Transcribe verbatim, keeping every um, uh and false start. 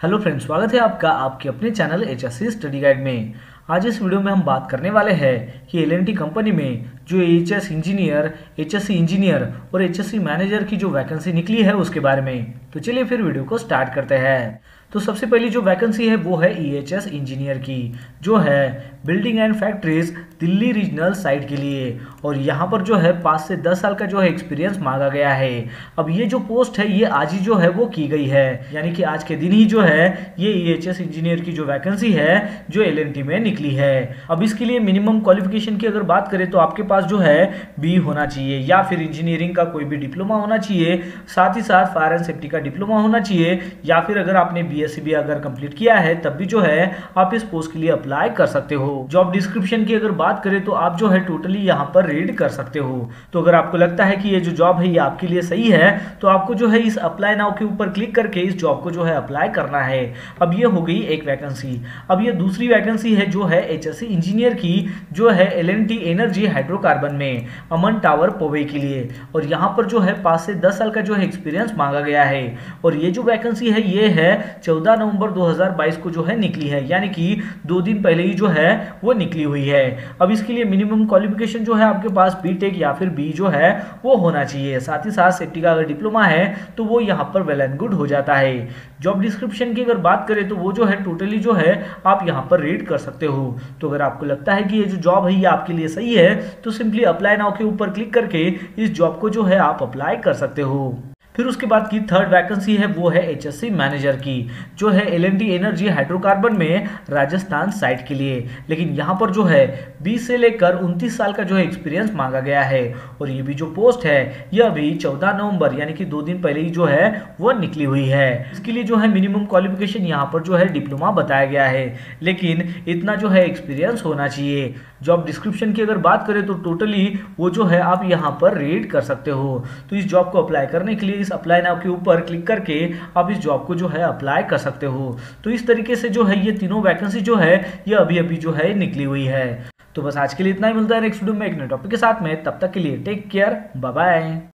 Hello friends, स्वागत है आपका आपके अपने चैनल एचएससी स्टडी गाइड में। आज इस वीडियो में हम बात करने वाले हैं कि एल एंड टी कंपनी में जो एचएस इंजीनियर, एचएससी इंजीनियर और एचएससी मैनेजर की जो वैकेंसी निकली है उसके बारे में। तो चलिए फिर वीडियो को स्टार्ट करते हैं। तो सबसे पहली जो वैकेंसी है वो है ईएचएस इंजीनियर की, जो है building and factories Delhi regional site के लिए। और यहाँ पर जो है पाँच से दस साल का जो है एक्सपीरियंस मांगा गया है। अब ये जो पोस्ट है ये आज ही जो है वो की गई है, यानी कि आज के दिन ही जो है ये ईएचएस इंजीनियर की जो वैकेंसी है जो एल एंड टी में निकली है। अब इसके लिए मिनिमम क्वालिफिकेशन की अगर बात करें तो आपके पास जो है बी होना चाहिए या फिर इंजीनियरिंग का कोई भी डिप्लोमा होना चाहिए, साथ ही साथ फायर एंड सेफ्टी का डिप्लोमा होना चाहिए, या फिर अगर आपने बीएससी भी अगर कंप्लीट किया है तब भी जो है आप इस पोस्ट के लिए अप्लाई कर सकते हो। जॉब डिस्क्रिप्शन की अगर बात करें तो आप जो है टोटली यहाँ पर रीड कर सकते हो। तो अगर आपको लगता है कि ये जो जॉब है ये आपके लिए सही है तो आपको जो है इस अप्लाई नाउ के ऊपर क्लिक करके इस जॉब को जो है अप्लाई करना है। अब ये हो गई एक वैकेंसी। अब ये दूसरी वैकेंसी है जो है एचएससी इंजीनियर की, जो है L and T energy hydrocarbon में अमन टावर पोवे के लिए। और यहाँ पर जो है पाँच से दस साल का जो है एक्सपीरियंस मांगा गया है। और ये जो वैकेंसी है ये है चौदह नवंबर दो हज़ार बाईस को जो है निकली है, यानी कि दो दिन पहले ही जो है वो निकली हुई है। अब इसके लिए मिनिमम क्वालिफिकेशन जो है आपके पास बीटेक या फिर बी जो है वो होना चाहिए, साथ ही साथ सेफ्टी का अगर डिप्लोमा है तो वो यहाँ पर वेल एंड गुड हो जाता है। जॉब डिस्क्रिप्शन की अगर बात करें तो वो जो है टोटली जो है आप यहाँ पर रीड कर सकते हो। तो अगर आपको लगता है कि ये जो जॉब है ये आपके लिए सही है तो सिंपली अप्लाई नाउ के ऊपर क्लिक करके इस जॉब को जो है आप अप्लाई कर सकते हो। फिर उसके बाद की थर्ड वैकेंसी है वो है एचएससी मैनेजर की, जो है L and T energy hydrocarbon में राजस्थान साइट के लिए। लेकिन यहाँ पर जो है बीस से लेकर उनतीस साल का जो है एक्सपीरियंस मांगा गया है। और ये भी जो पोस्ट है ये अभी चौदह नवंबर यानी कि दो दिन पहले ही जो है वो निकली हुई है। इसके लिए जो है मिनिमम क्वालिफिकेशन यहाँ पर जो है डिप्लोमा बताया गया है, लेकिन इतना जो है एक्सपीरियंस होना चाहिए। जॉब डिस्क्रिप्शन की अगर बात करें तो टोटली वो जो है आप यहाँ पर रीड कर सकते हो। तो इस जॉब को अप्लाई करने के लिए इस अप्लाई नाउ के ऊपर क्लिक करके आप इस जॉब को जो है अप्लाई कर सकते हो। तो इस तरीके से जो है ये तीनों वैकेंसी जो है ये अभी अभी जो है निकली हुई है। तो बस आज के लिए इतना ही। मिलता है नेक्स्ट वीडियो में एक नए टॉपिक के साथ में, तब तक के लिए टेक केयर, बाय बाय।